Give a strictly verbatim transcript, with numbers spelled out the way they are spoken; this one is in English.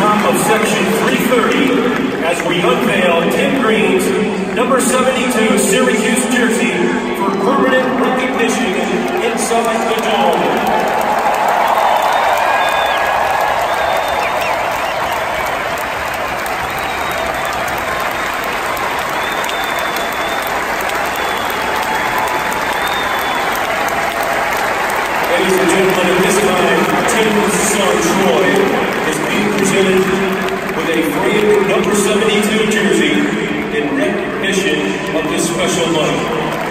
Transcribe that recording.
top of section three thirty as we unveil Tim Green's number seventy-two Syracuse jersey for permanent recognition inside the dome. Ladies and gentlemen, at this time, Tim's son Troy is being presented with a framed number seventy-two jersey in recognition of this special night.